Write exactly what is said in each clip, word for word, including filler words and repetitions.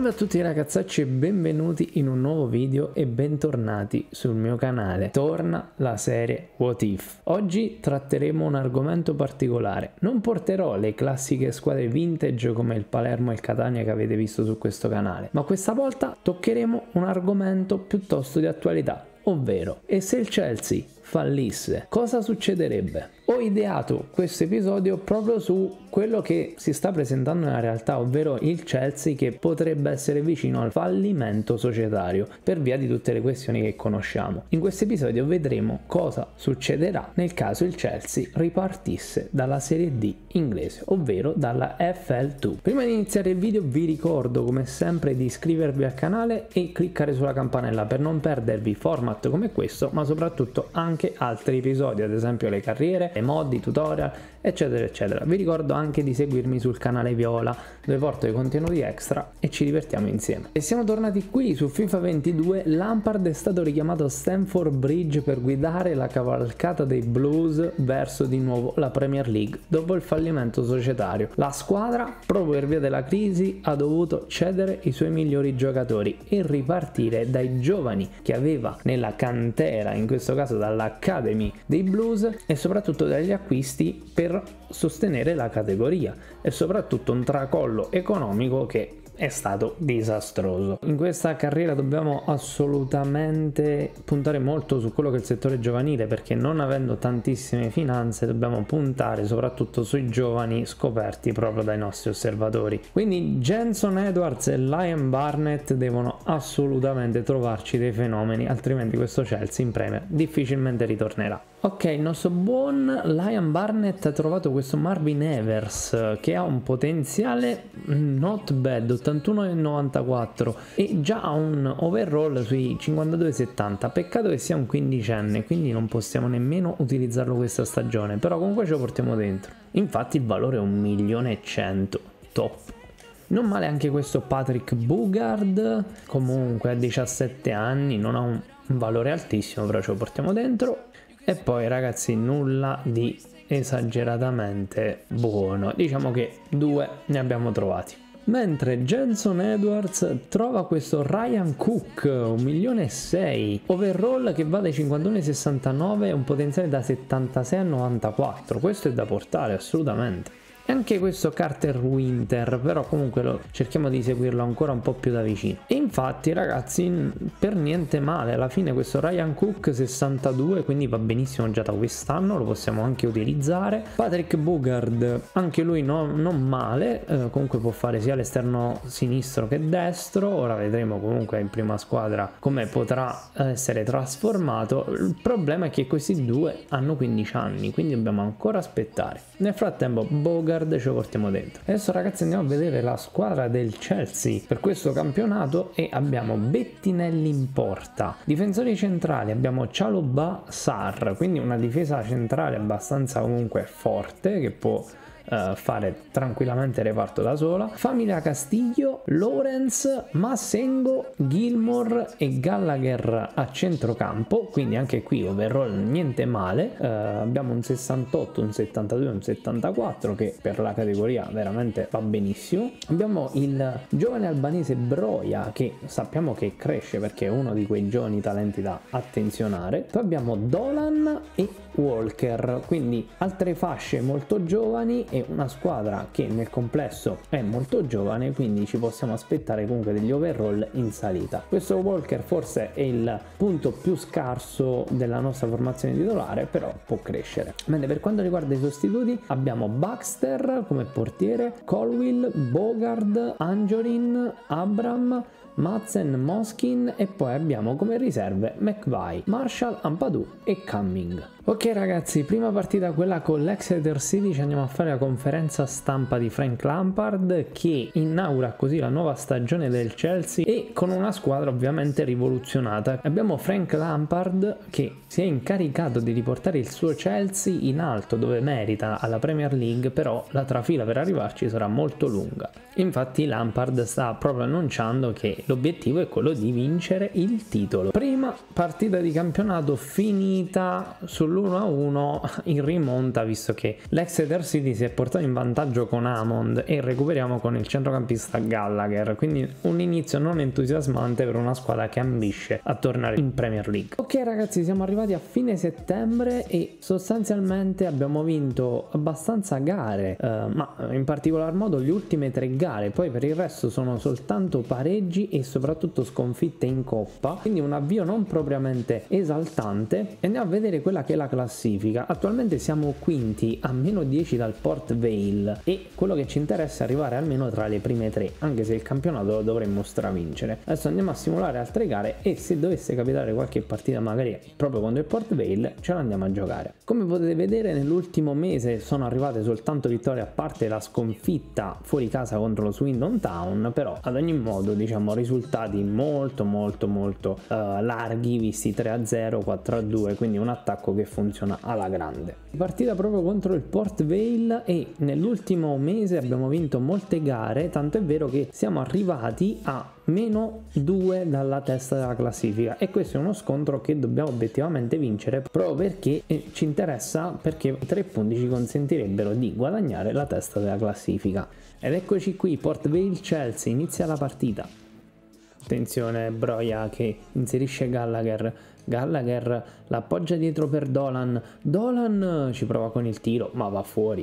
Salve a tutti ragazzacci e benvenuti in un nuovo video e bentornati sul mio canale. Torna la serie What If. Oggi tratteremo un argomento particolare. Non porterò le classiche squadre vintage come il Palermo e il Catania che avete visto su questo canale, ma questa volta toccheremo un argomento piuttosto di attualità, ovvero: e se il Chelsea fallisse, cosa succederebbe? Ho ideato questo episodio proprio su quello che si sta presentando nella realtà, ovvero il Chelsea che potrebbe essere vicino al fallimento societario per via di tutte le questioni che conosciamo. In questo episodio vedremo cosa succederà nel caso il Chelsea ripartisse dalla Serie D inglese, ovvero dalla F L due. Prima di iniziare il video vi ricordo come sempre di iscrivervi al canale e cliccare sulla campanella per non perdervi format come questo, ma soprattutto anche altri episodi, ad esempio le carriere, mod, i tutorial, eccetera eccetera. Vi ricordo anche di seguirmi sul canale Viola, dove porto dei contenuti extra e ci divertiamo insieme. E siamo tornati qui su FIFA ventidue. Lampard è stato richiamato a Stamford Bridge per guidare la cavalcata dei Blues verso di nuovo la Premier League dopo il fallimento societario. La squadra, proprio per via della crisi, ha dovuto cedere i suoi migliori giocatori e ripartire dai giovani che aveva nella cantera, in questo caso dall'Academy dei Blues, e soprattutto dagli acquisti per sostenere la categoria, e soprattutto un tracollo economico che è stato disastroso. In questa carriera dobbiamo assolutamente puntare molto su quello che è il settore giovanile, perché non avendo tantissime finanze dobbiamo puntare soprattutto sui giovani scoperti proprio dai nostri osservatori. Quindi Jenson Edwards e Liam Barnett devono assolutamente trovarci dei fenomeni, altrimenti questo Chelsea in Premier difficilmente ritornerà. Ok, il nostro buon Liam Barnett ha trovato questo Marvin Evers che ha un potenziale not bad, ottantuno virgola novantaquattro, e già ha un overall sui cinquantadue virgola settanta. Peccato che sia un quindicenne, quindi non possiamo nemmeno utilizzarlo questa stagione, però comunque ce lo portiamo dentro. Infatti il valore è un milione e cento, top. Non male anche questo Patrick Bugard, comunque a diciassette anni, non ha un valore altissimo, però ce lo portiamo dentro. E poi ragazzi nulla di esageratamente buono, diciamo che due ne abbiamo trovati. Mentre Jenson Edwards trova questo Ryan Cook, un milione e sei, overall che va dai cinquantuno ai sessantanove e un potenziale da settantasei a novantaquattro, questo è da portare assolutamente. E anche questo Carter Winter, però comunque lo, cerchiamo di seguirlo ancora un po' più da vicino. E infatti ragazzi per niente male, alla fine questo Ryan Cook sessantadue, quindi va benissimo già da quest'anno, lo possiamo anche utilizzare. Patrick Bugard anche lui no, non male, eh, comunque può fare sia l'esterno sinistro che destro. Ora vedremo comunque in prima squadra come potrà essere trasformato. Il problema è che questi due hanno quindici anni, quindi dobbiamo ancora aspettare. Nel frattempo Bogart ce lo portiamo dentro. Adesso ragazzi andiamo a vedere la squadra del Chelsea per questo campionato e abbiamo Bettinelli in porta. Difensori centrali abbiamo Chalobah, Sarr, quindi una difesa centrale abbastanza comunque forte che può Uh, fare tranquillamente reparto da sola. Famiglia Castiglio, Lawrence, Massengo, Gilmore e Gallagher a centrocampo, quindi anche qui overall niente male. Uh, abbiamo un sessantotto, un settantadue, un settantaquattro che per la categoria veramente va benissimo. Abbiamo il giovane albanese Broja che sappiamo che cresce perché è uno di quei giovani talenti da attenzionare. Poi abbiamo Dolan e Walker, quindi altre fasce molto giovani e una squadra che nel complesso è molto giovane, quindi ci possiamo aspettare comunque degli overall in salita. Questo Walker forse è il punto più scarso della nostra formazione titolare, però può crescere. Mentre per quanto riguarda i sostituti abbiamo Baxter come portiere, Colwill, Bogard, Anjorin, Abram, Madsen, Moskin, e poi abbiamo come riserve McVie, Marshall, Ampadu e Cumming. Ok ragazzi, prima partita quella con l'Exeter City, ci andiamo a fare la conferenza stampa di Frank Lampard che inaugura così la nuova stagione del Chelsea e con una squadra ovviamente rivoluzionata. Abbiamo Frank Lampard che si è incaricato di riportare il suo Chelsea in alto dove merita alla Premier League, però la trafila per arrivarci sarà molto lunga. Infatti Lampard sta proprio annunciando che l'obiettivo è quello di vincere il titolo. Prima partita di campionato finita sull'uno a uno in rimonta, visto che l'Exeter City si è portato in vantaggio con Hammond e recuperiamo con il centrocampista Gallagher, quindi un inizio non entusiasmante per una squadra che ambisce a tornare in Premier League. Ok ragazzi, siamo arrivati a fine settembre e sostanzialmente abbiamo vinto abbastanza gare, eh, ma in particolar modo le ultime tre gare, poi per il resto sono soltanto pareggi e soprattutto sconfitte in coppa, quindi un avvio non propriamente esaltante. E andiamo a vedere quella che è la classifica. Attualmente siamo quinti a meno dieci dal Port Vale e quello che ci interessa è arrivare almeno tra le prime tre, anche se il campionato lo dovremmo stravincere. Adesso andiamo a simulare altre gare e se dovesse capitare qualche partita magari proprio contro il Port Vale ce la andiamo a giocare. Come potete vedere nell'ultimo mese sono arrivate soltanto vittorie, a parte la sconfitta fuori casa contro lo Swindon Town, però ad ogni modo diciamo risultati molto molto molto uh, larghi, visti tre a zero, quattro a due, quindi un attacco che funziona alla grande. Partita proprio contro il Port Vale e nell'ultimo mese abbiamo vinto molte gare, tanto è vero che siamo arrivati a meno due dalla testa della classifica e questo è uno scontro che dobbiamo obiettivamente vincere, proprio perché eh, ci interessa, perché tre punti ci consentirebbero di guadagnare la testa della classifica. Ed eccoci qui, Port Vale Chelsea, inizia la partita. Attenzione, Broja che inserisce Gallagher, Gallagher l'appoggia dietro per Dolan, Dolan ci prova con il tiro ma va fuori.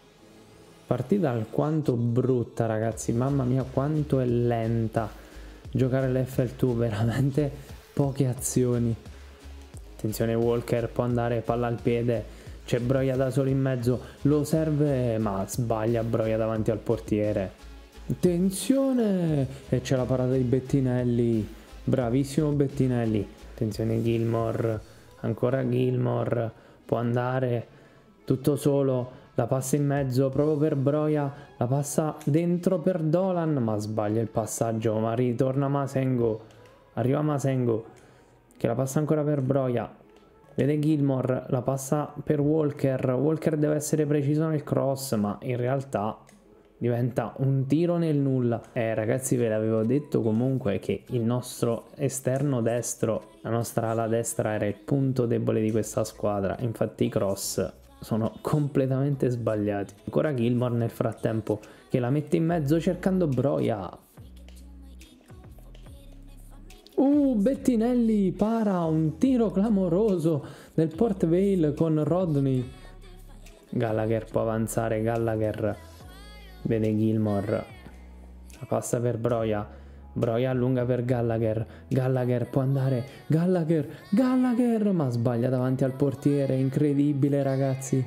Partita alquanto brutta ragazzi, mamma mia quanto è lenta giocare l'F L due, veramente poche azioni. Attenzione, Walker può andare, palla al piede, c'è Broja da solo in mezzo, lo serve ma sbaglia Broja davanti al portiere. Attenzione, e c'è la parata di Bettinelli, bravissimo Bettinelli. Attenzione Gilmour, ancora Gilmour, può andare tutto solo, la passa in mezzo proprio per Broja, la passa dentro per Dolan ma sbaglia il passaggio, ma ritorna Masengo, arriva Masengo che la passa ancora per Broja, vede Gilmour, la passa per Walker, Walker deve essere preciso nel cross ma in realtà diventa un tiro nel nulla. Eh ragazzi, ve l'avevo detto comunque che il nostro esterno destro, la nostra ala destra era il punto debole di questa squadra, infatti i cross sono completamente sbagliati. Ancora Gilmour nel frattempo che la mette in mezzo cercando Broja. Uh, Bettinelli para un tiro clamoroso del Port Vale con Rodney. Gallagher può avanzare, Gallagher vede Gilmour, la passa per Broja, Broja allunga per Gallagher, Gallagher può andare, Gallagher, Gallagher, ma sbaglia davanti al portiere, incredibile ragazzi.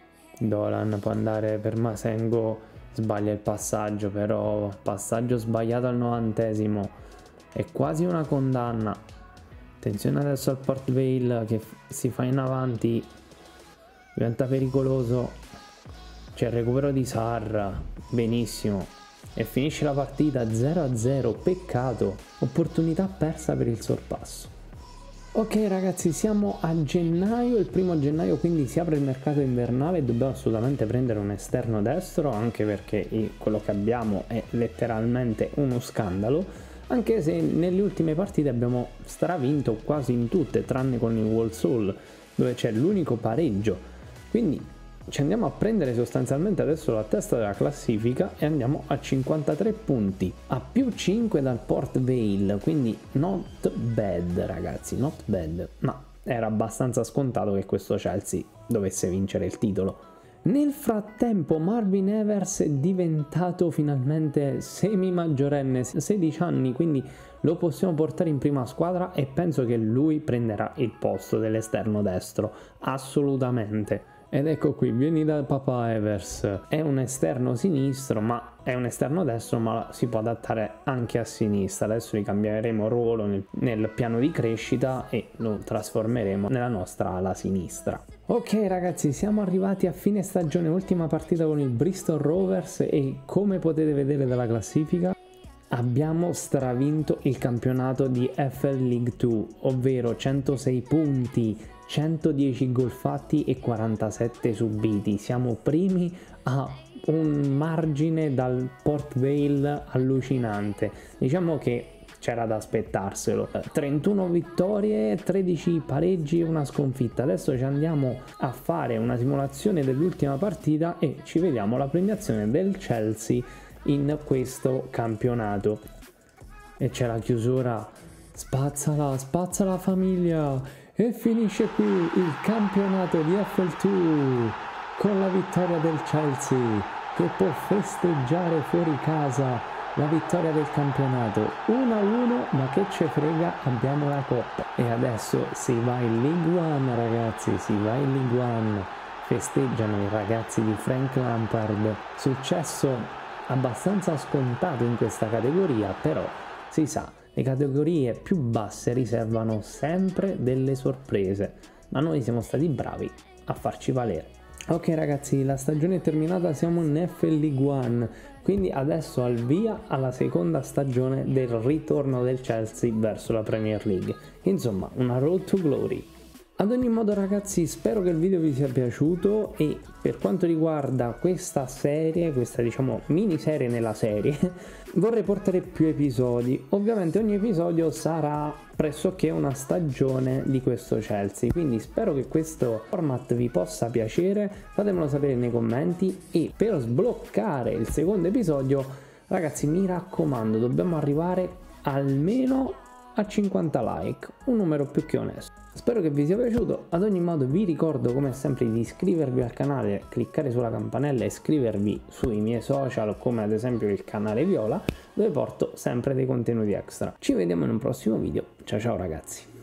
Dolan può andare per Masengo, sbaglia il passaggio, però passaggio sbagliato al novantesimo, è quasi una condanna. Attenzione adesso al Port Vale che si fa in avanti, diventa pericoloso. C'è il recupero di Sarr, benissimo, e finisce la partita zero a zero, peccato, opportunità persa per il sorpasso. Ok ragazzi, siamo a gennaio, il primo gennaio quindi si apre il mercato invernale e dobbiamo assolutamente prendere un esterno destro, anche perché quello che abbiamo è letteralmente uno scandalo, anche se nelle ultime partite abbiamo stravinto quasi in tutte, tranne con il Walsall, dove c'è l'unico pareggio, quindi ci andiamo a prendere sostanzialmente adesso la testa della classifica e andiamo a cinquantatré punti, a più cinque dal Port Vale, quindi not bad ragazzi, not bad, ma era abbastanza scontato che questo Chelsea dovesse vincere il titolo. Nel frattempo Marvin Evers è diventato finalmente semi maggiorenne, sedici anni, quindi lo possiamo portare in prima squadra e penso che lui prenderà il posto dell'esterno destro, assolutamente. Ed ecco qui, vieni da papà Evers, è un esterno sinistro, ma è un esterno destro, ma si può adattare anche a sinistra. Adesso gli cambieremo ruolo nel, nel piano di crescita e lo trasformeremo nella nostra ala sinistra. Ok ragazzi, siamo arrivati a fine stagione, ultima partita con il Bristol Rovers e come potete vedere dalla classifica abbiamo stravinto il campionato di F L League due, ovvero centosei punti, centodieci gol fatti e quarantasette subiti. Siamo primi a un margine dal Port Vale allucinante. Diciamo che c'era da aspettarselo. trentuno vittorie, tredici pareggi e una sconfitta. Adesso ci andiamo a fare una simulazione dell'ultima partita e ci vediamo la premiazione del Chelsea in questo campionato. E c'è la chiusura. Spazzala, spazzala famiglia. E finisce qui il campionato di F L due con la vittoria del Chelsea, che può festeggiare fuori casa la vittoria del campionato uno a uno, ma che ce frega, abbiamo la coppa. E adesso si va in League One, ragazzi, si va in League One. Festeggiano i ragazzi di Frank Lampard. Successo abbastanza scontato in questa categoria, però si sa, le categorie più basse riservano sempre delle sorprese, ma noi siamo stati bravi a farci valere. Ok ragazzi, la stagione è terminata, siamo in F L League One, quindi adesso al via alla seconda stagione del ritorno del Chelsea verso la Premier League. Insomma, una road to glory. Ad ogni modo ragazzi, spero che il video vi sia piaciuto e per quanto riguarda questa serie, questa diciamo miniserie nella serie, vorrei portare più episodi. Ovviamente ogni episodio sarà pressoché una stagione di questo Chelsea, quindi spero che questo format vi possa piacere, fatemelo sapere nei commenti. E per sbloccare il secondo episodio ragazzi, mi raccomando, dobbiamo arrivare almeno a cinquanta like, un numero più che onesto. Spero che vi sia piaciuto. Ad ogni modo vi ricordo come sempre di iscrivervi al canale, cliccare sulla campanella e iscrivervi sui miei social come ad esempio il canale Viola, dove porto sempre dei contenuti extra. Ci vediamo in un prossimo video, ciao ciao ragazzi.